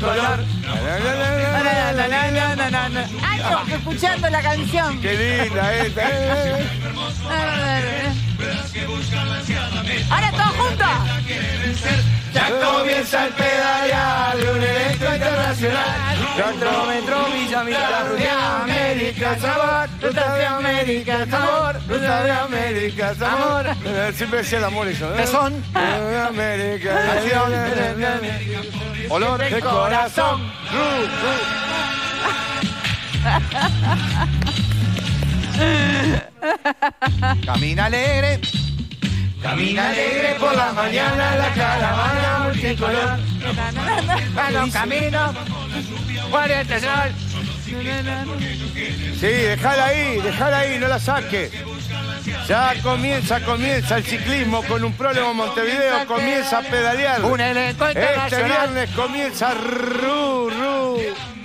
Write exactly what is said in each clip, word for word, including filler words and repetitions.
multicolor. Años escuchando la canción. Qué linda esta. Ahora todos juntos. Ya comienza el pedalear de un elenco internacional. Kilómetro, Villa Militar, Ruta de América, sabor. Ruta de América, sabor. Ruta de América, sabor. Siempre decía el amor eso, ¿eh? Pezón. Ruta de América, olor de corazón. Ru, ru. Camina alegre. Camina alegre por la mañana la caravana multicolor. A los caminos. Guardia sol. Sí, dejala ahí, dejala ahí, no la saque. Ya comienza, comienza el ciclismo con un prólogo Montevideo, comienza a pedalear. Un elenco Este internacional. viernes comienza Ru, Ru,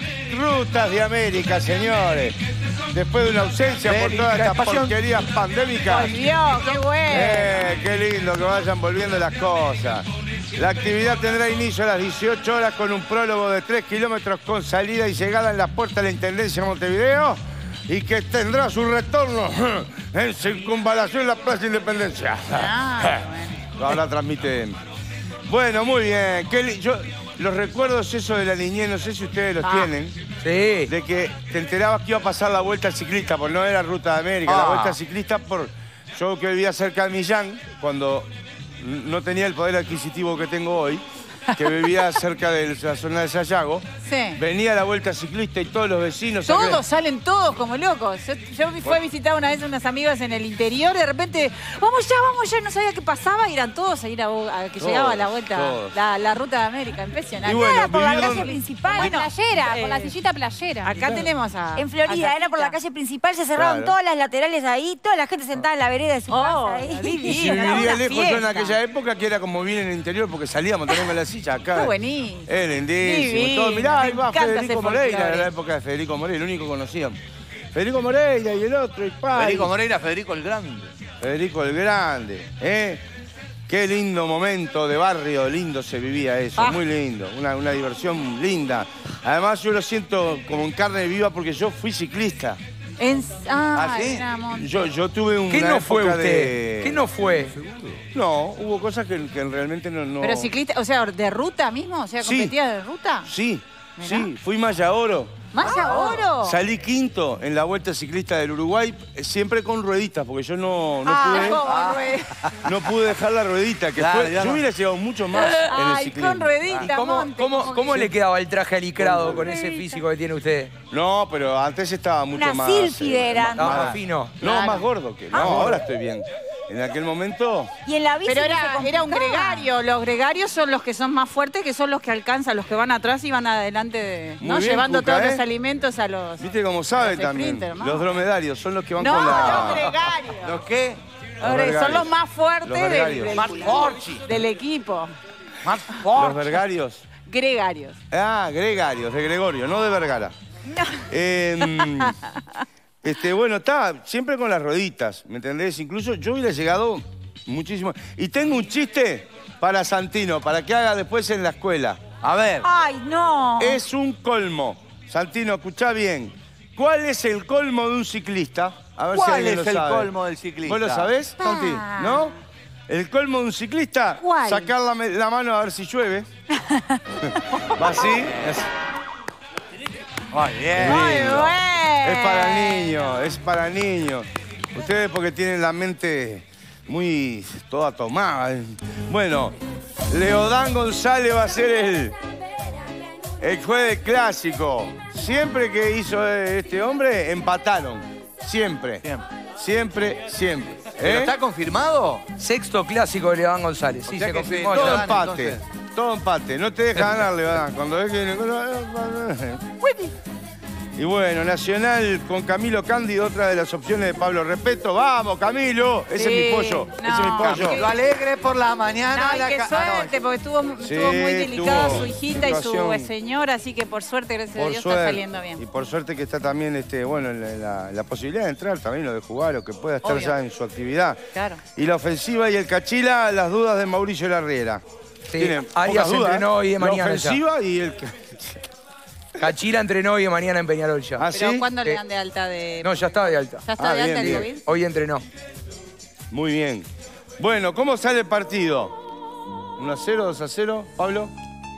Rutas de América, señores. Después de una ausencia por todas estas porquerías pandémicas. Volvió, qué bueno. Eh, qué lindo que vayan volviendo las cosas. La actividad tendrá inicio a las dieciocho horas con un prólogo de tres kilómetros con salida y llegada en las puertas de la Intendencia de Montevideo y que tendrá su retorno en circunvalación en la Plaza Independencia. Ah, Ahora transmite. Bueno, muy bien. Qué li- Yo, los recuerdos esos de la niñez, no sé si ustedes los Ah. tienen. Sí. De que te enterabas que iba a pasar la Vuelta Ciclista, porque no era Ruta de América, la Ah. Vuelta Ciclista por... Yo que vivía cerca de Millán, cuando no tenía el poder adquisitivo que tengo hoy, que vivía cerca de la zona de Sayago, Sí. venía la Vuelta Ciclista y todos los vecinos... Todos salen todos como locos. Yo, yo fui a visitar una vez a unas amigas en el interior y de repente, vamos ya, vamos ya, no sabía qué pasaba y eran todos a ir a, a que Todos, llegaba la vuelta, todos. la, la ruta de América, impresionante. Y bueno, Era por la vivieron- calle principal. Bueno, playera, eh, con la sillita playera. Acá tenemos a... En Florida, a era por la Catita. calle principal, se cerraron Claro. todas las laterales ahí, toda la gente sentada en la vereda de su Oh, casa ahí. divino. Y si Era vivía una lejos yo en fiesta. aquella época, que era como bien en el interior, porque salíamos también con la silla acá. Qué buenísimo. Era lindísimo. Divino, Todo. Mirá, ahí me va encanta Federico ese Moreira, folclore. de la época de Federico Moreira, el único que conocíamos. Federico Moreira y el otro, y pa, Federico y- Moreira, Federico el Grande. Federico el Grande, ¿eh? Qué lindo momento de barrio, lindo se vivía eso, Ah. muy lindo, una, una diversión linda. Además yo lo siento como en carne viva porque yo fui ciclista. En... Ah, ¿Ah, sí? era Monte. Yo, yo tuve un ¿Qué no fue usted? de... ¿Qué no fue? No, hubo cosas que, que realmente no... no... Pero ciclista, o sea, ¿de ruta mismo? O sea, Sí. ¿competía de ruta? Sí, Mirá. sí, fui Maya Oro. ¿Maya Oro? Salí quinto en la Vuelta Ciclista del Uruguay, eh, siempre con rueditas, porque yo no, no, Ah, pude, con rueditas. no pude dejar la ruedita, que Claro, fue, ya yo no. hubiera llegado mucho más en el Ay, ciclismo. con rueditas, ¿Y cómo, Monte, cómo, como cómo que- le quedaba el traje alicrado con ese físico que tiene usted? No, pero antes estaba mucho Una más... sílfide eh, era. No, más- más fino. No, Claro. más gordo que... No, ahora estoy bien. En aquel momento... Y en la bici Pero que era, se era un complicaba. gregario. Los gregarios son los que son más fuertes, que son los que alcanzan, los que van atrás y van adelante, de, Muy ¿no? bien, Llevando Cuca, todos ¿eh? los alimentos a los... ¿Viste cómo sabe los también? sprinter, ¿no? Los dromedarios son los que van No, con los la... gregarios. ¿Los qué? Los Los gre- son gregarios. los más fuertes Los del, gregarios. del- Más forchi. del equipo. Más Los forchi. vergarios. Gregarios. Ah, gregarios, de Gregorio, no de Vergara. Em, este, bueno, está siempre con las rueditas, ¿me entendés? Incluso yo hubiera llegado muchísimo. Y tengo un chiste para Santino, para que haga después en la escuela. A ver. Ay, no. Es un colmo. Santino, escuchá bien. ¿Cuál es el colmo de un ciclista? A ver si ¿Cuál alguien es lo el sabe. colmo del ciclista? ¿Vos lo sabés, Santi? Ah. ¿No? El colmo de un ciclista, ¿Cuál? sacar la, me- la mano a ver si llueve. Va así. es- Muy bien. Muy lindo. bueno. Es para niños, es para niños. Ustedes porque tienen la mente muy toda tomada. Bueno, Leodán González va a ser el, el juez de clásico. Siempre que hizo este hombre, empataron. Siempre. Siempre. Siempre, siempre. ¿Pero ¿Eh? está confirmado? Sexto clásico de Leodán González. Sí, O sea se que confirmó. sí, Todo ya. empate. entonces. Todo empate. No te deja ganar, Leodán. Cuando ves que... Y bueno, Nacional con Camilo Cándido, otra de las opciones de Pablo Repeto. ¡Vamos, Camilo! Ese Sí, es mi pollo. Ese es mi no. pollo. Camilo Alegre por la mañana. Ay, la qué ca- ah, no, suerte, porque estuvo, Sí, estuvo muy delicada tuvo su hijita y su situación- señora, así que por suerte, gracias a Por Dios, suerte. está saliendo bien. Y por suerte que está también, este, bueno, la, la- la posibilidad de entrar también, lo de jugar, o que pueda estar Obvio. ya en su actividad. Claro. Y la ofensiva y el Cachila, las dudas de Mauricio Larriera. Sí, Tienen Arias pocas dudas, entrenó hoy de ¿eh? mañana La ya. ofensiva y el, Cachira entrenó hoy y mañana en Peñarol ya. ¿Ah, ¿Pero sí? cuándo le Sí. dan de alta de...? No, ya estaba de alta. ¿Ya está Ah, de bien, alta el bien. COVID? Hoy entrenó. Muy bien. Bueno, ¿cómo sale el partido? ¿uno a cero, dos a cero, Pablo?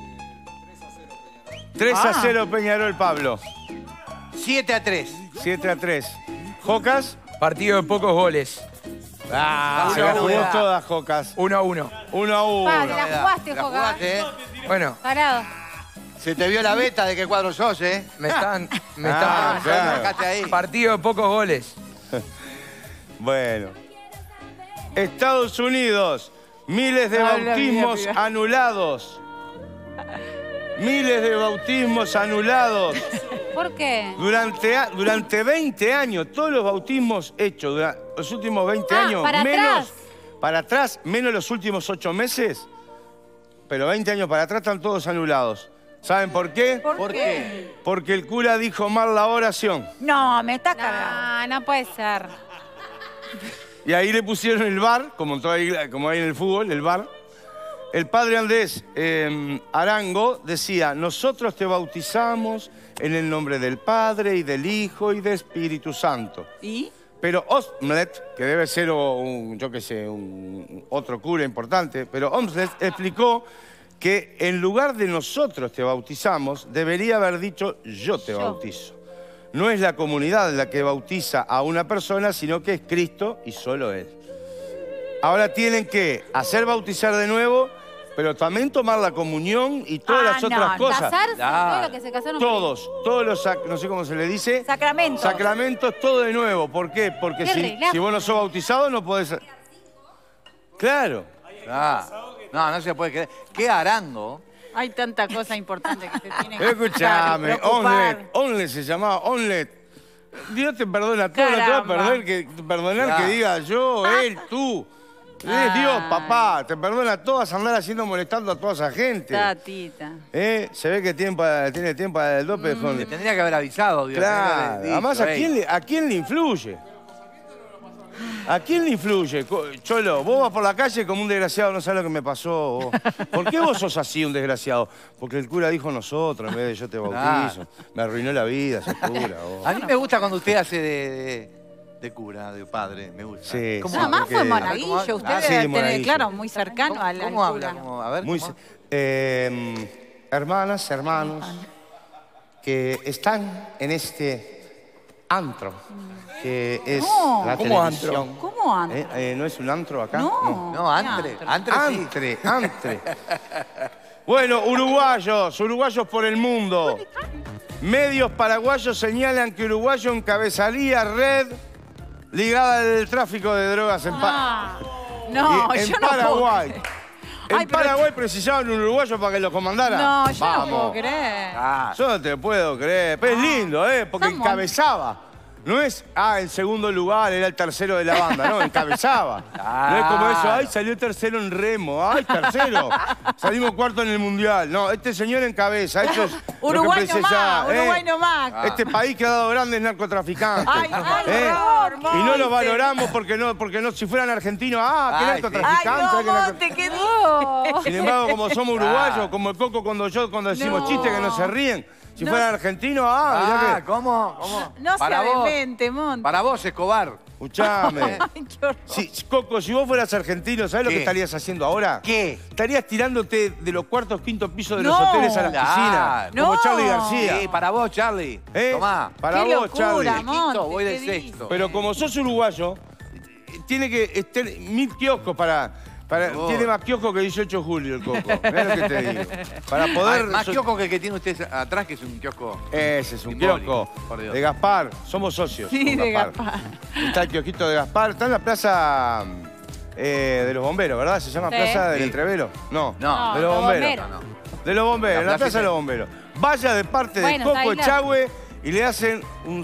tres a cero Peñarol, Pablo. siete a tres. siete a tres. ¿Jocas? Partido de pocos goles. Ah, se uno la a jugó uno. todas, Jocas. uno a uno. uno a Pa, te uno. la jugaste, La Joca. jugaste, ¿eh? Bueno, Parado. Se te vio la beta de qué cuadro sos, ¿eh? me están... Me Ah, están... claro. Sacaste ahí. Partido de pocos goles. Bueno. Estados Unidos, miles de Habla, mira, bautismos mira. anulados. Miles de bautismos anulados. ¿Por qué? Durante, a- durante veinte años, todos los bautismos hechos durante los últimos veinte Ah, años, para menos atrás. para atrás, menos los últimos ocho meses, pero veinte años para atrás están todos anulados. ¿Saben por qué? ¿Por qué? Porque el cura dijo mal la oración. No, me está cagando. No, no puede ser. Y ahí le pusieron el bar, como, en toda iglesia- como hay en el fútbol, el bar. El padre Andrés eh, Arango decía, nosotros te bautizamos en el nombre del Padre y del Hijo y del Espíritu Santo. ¿Y? Pero Omslet, que debe ser un, yo qué sé, un, otro cura importante, pero Omslet explicó que en lugar de nosotros te bautizamos, debería haber dicho yo te Yo. bautizo. No es la comunidad la que bautiza a una persona, sino que es Cristo y solo Él. Ahora tienen que hacer bautizar de nuevo, pero también tomar la comunión y todas Ah, las no, otras cosas. Casarse, Claro. todo lo que se casaron. Todos, todos los, sac- no sé cómo se le dice. Sacramentos. Sacramentos, todo de nuevo. ¿Por qué? Porque Qué si, relajo. si vos no sos bautizado no podés... Claro. Ah, no, no se puede creer. ¿Qué Arango? Hay tanta cosa importante que se tiene que Escuchame, preocupar. Onlet, Onlet se llamaba Onlet. Dios te perdona todo, no te va a Caramba. perder que, perdonar Claro. que diga yo, él, tú. Es Dios, papá, te perdona todo, vas a andar haciendo molestando a toda esa gente. Tatita. ¿Eh? Se ve que tiene, para- tiene tiempo para el dope Te con... tendría que haber avisado, Dios. tendría que Claro, haber dicho, además, ¿a "Ey". quién, le, ¿a quién le influye? ¿A quién le influye? Co- Cholo, vos vas por la calle como un desgraciado, no sabes lo que me pasó. vos. ¿Por qué vos sos así, un desgraciado? Porque el cura dijo nosotros en vez de yo te bautizo. Me arruinó la vida ese cura. vos. A mí me gusta cuando usted hace de, de, de cura, de padre, me gusta. Sí, ¿Cómo sí, Nada más porque- fue ¿Cómo Monaguillo. habla? Usted Ah, sí, debe tener, Monaguillo. claro, muy cercano ¿Cómo, al, al cómo habla? cura. ¿Cómo? A ver, Muy ¿cómo? se- eh, hermanas, hermanos, que están en este antro, que es No. la ¿Cómo televisión. ¿Cómo anda? ¿Eh? Eh, ¿No es un antro acá? No. No, antre. Antro. Antre sí. Antre, antre. Bueno, uruguayos, uruguayos por el mundo. Medios paraguayos señalan que Uruguayo encabezaría red ligada al tráfico de drogas en, Pa- Ah, no, y en yo no Paraguay. puedo. En Ay, pero- Paraguay precisaban un uruguayo para que lo comandara. No, yo Vamos. no puedo creer. Ah, Yo no te puedo creer. Pero es lindo, ¿eh? Porque Vamos. encabezaba. No es, ah, el segundo lugar, era el tercero de la banda. No, encabezaba. No es como eso, ay, salió tercero en remo. Ay, tercero. Salimos cuarto en el mundial. No, este señor encabeza. Eso es lo que Uruguay pensé nomás, ya, ¿eh? Uruguay nomás. Este país que ha dado grandes narcotraficantes. Ay, ay, ¿eh? por favor, Y no los Monte. valoramos porque no, porque no, si fueran argentinos, ah, qué Ay, Ay, narcotraficantes. no, qué narco- Monte, ¿qué dijo? Sin embargo, como somos uruguayos, como el Coco cuando yo cuando decimos No. chistes que no se ríen. Si No. fueran argentinos, ah, mirá ah, que... ¿cómo? ¿Cómo? No Para sea vos. demente, Monte. Para vos, Escobar. Escuchame. Ay, qué horror. Si, Coco, si vos fueras argentino, ¿sabés lo ¿Qué? que estarías haciendo ahora? ¿Qué? Estarías tirándote de los cuartos, quintos pisos de los No. hoteles a las Claro. piscinas. Como No. Charlie García. Sí, para vos, Charlie. ¿Eh? Tomá. Para Qué vos, locura, Charlie. Monte, Quinto, voy del ¿qué sexto. dice? Pero como sos uruguayo, tiene que estar mil kioscos para... para Oh. Tiene más kioscos que dieciocho de julio el Coco. Mirá lo que te digo. Para poder... Más, más so- kiosco que el que tiene usted atrás, que es un kiosco. Ese es un Simbólico, kiosco por Dios. de Gaspar. Somos socios. Sí, con de Gaspar. Está el kiosquito de Gaspar. Está en la plaza eh, de los bomberos, ¿verdad? ¿Se llama Sí. Plaza del Sí. Entrevero? No. No, de los los bomberos. bomberos. No, no. De los bomberos, La en la plaza Plaza de es- los Bomberos. Vaya de parte Bueno, de Coco está ahí la- Echagüe y le hacen un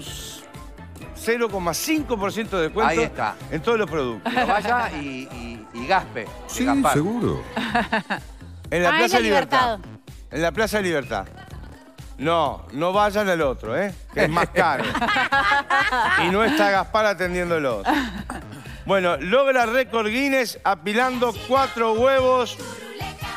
cero coma cinco por ciento de descuento Ahí está. en todos los productos. Pero vaya y, y, y gaspe. de Sí, Gaspar. seguro. En la Ah, en Plaza la Libertad. Libertad. En la Plaza de Libertad. No, no vayan al otro, ¿eh? Que es más caro. Y no está Gaspar atendiéndolos. Bueno, logra récord Guinness apilando cuatro huevos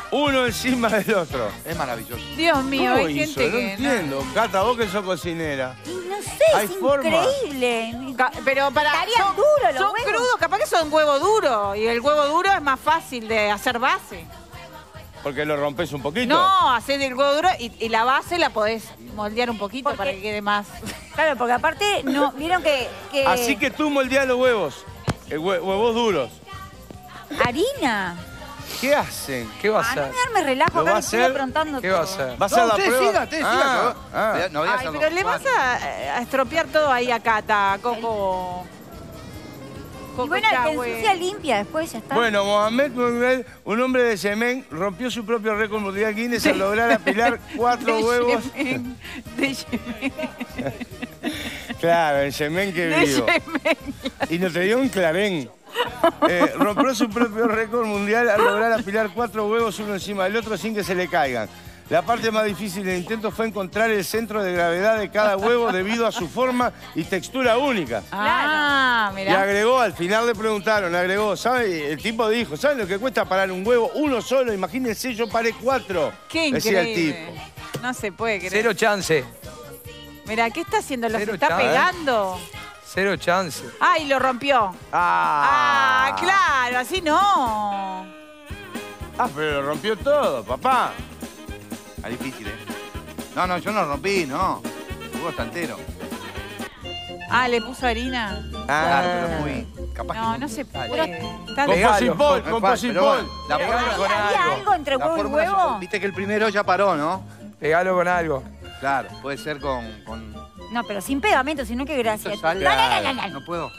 uno encima del otro. Es maravilloso. Dios mío, ¿Cómo hay hizo? gente No que... entiendo. Cata, vos que sos cocinera. Y no sé, ¿Hay es forma? increíble. Ca- Pero para... Estarían son, duros los son huevos. crudos, capaz que son huevo duro. Y el huevo duro es más fácil de hacer base. Porque lo rompes un poquito. No, hacer el huevo duro y, y la base la podés moldear un poquito Porque- para que quede más... Claro, porque aparte, no, vieron que... que Así que tú moldeás los huevos. eh, hue- huevos duros. Harina. ¿Qué hacen? ¿Qué va a Ah, no hacer? me darme relajo, ¿Lo acá va a le estoy hacer? preguntando ¿Qué va a todo. hacer? ¿Va a hacer la ustedes prueba? sigan, ustedes Ah, sigan. ah. No voy a Ay, hacerlo. pero le vas a, a estropear todo ahí a Cata, Coco. Coco Y bueno, el que Chahue. ensucia limpia después, ya está. Bueno, Mohamed Mohamed, un hombre de Yemen, rompió su propio récord mundial Guinness al lograr apilar cuatro De huevos. Yemen, de Yemen, Claro, en Yemen que de vivo. Yemen. Y nos te dio un clarén. Eh, rompió su propio récord mundial al lograr apilar cuatro huevos uno encima del otro sin que se le caigan. La parte más difícil del intento fue encontrar el centro de gravedad de cada huevo debido a su forma y textura única. Ah, Y mirá. agregó, al final le preguntaron, agregó, ¿sabe? El tipo dijo, ¿saben lo que cuesta parar un huevo? Uno solo, imagínense, yo paré cuatro. Qué Decía el increíble. tipo. No se puede creer. Cero chance. Mirá, ¿qué está haciendo? ¿Los Cero está chance. pegando? Cero chance. Ah, y lo rompió. Ah, Ah, claro, así no. Ah, pero lo rompió todo, papá. Está difícil, ¿eh? No, no, yo no rompí, no. El huevo está entero. Ah, le puso harina. Claro, pero es muy... Capaz No, que no se Dale. puede. Está Con Pegalo. posipol, Pero con bueno, posipol. la Pero fórmula- con ¿había, había algo. algo entre la huevo y fórmula huevo? se- Viste que el primero ya paró, ¿no? Pegalo con algo. Claro, puede ser con... con... No, pero sin pegamento, sino que gracia. Esto sal. No, no, no, no, no. No puedo.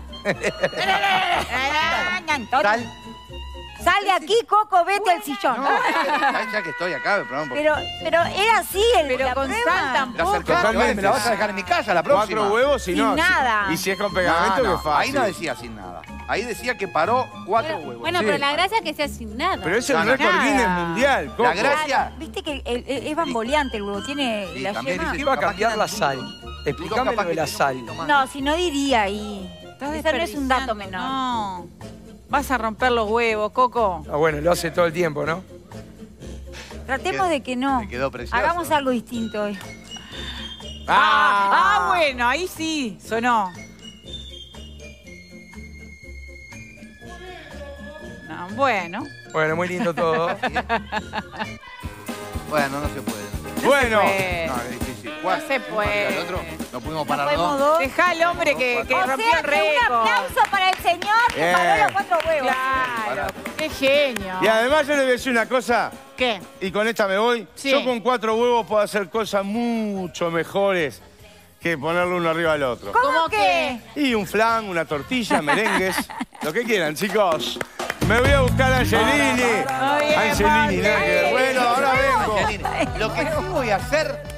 Sal. Sal de aquí, Coco, vete al sillón. No, ya, ya que estoy acá, me programa un poco. Pero, pero era así el Pero la con prueba. sal La tampoco. acercaste, Totalmente. vale, me la vas a dejar en mi casa la próxima. Cuatro huevos y Sin no. nada. Y si es con No, pegamento, no, que fácil. ahí no decía sin nada. Ahí decía que paró cuatro huevos. Bueno, Sí. pero la gracia es que sea sin nada. Pero es el No, no, récord nada. Guinness mundial, Coco. La gracia... Claro, viste que el- el- es bamboleante el huevo, tiene Sí, la también yema. dice- ¿Qué va a capaz cambiar que la era sal? Digo, Explícame capaz lo de que la tiene un sal. poquito más. No, si no diría ahí. Estás Eso no es un dato desperdiciando. menor. No. Vas a romper los huevos, Coco. Ah, bueno, lo hace todo el tiempo, ¿no? Tratemos de que no. Me quedó precioso. Hagamos algo distinto hoy. Ah, ah, bueno, ahí sí, sonó. No, bueno. Bueno, muy lindo todo. Bueno, no se puede. Bueno, puede. No, es difícil. No ¿Cuál? se Uno puede. arriba del otro. No pudimos No parar podemos dos. dos. Deja al hombre que, que O rompió sea el que un récord. aplauso para el señor que Bien. paró los cuatro huevos. Claro, qué genio. y además yo le voy a decir una cosa, ¿Qué? y con esta me voy. Sí. Yo con cuatro huevos puedo hacer cosas mucho mejores que ponerle uno arriba del otro. ¿Cómo, ¿Cómo que? Y un flan, una tortilla, merengues, lo que quieran, chicos. Me voy a buscar a Angelini. Muy bien, Angelini, nada que ver. Angelini. Bueno, ahora vengo. Angelini, lo que sí voy a hacer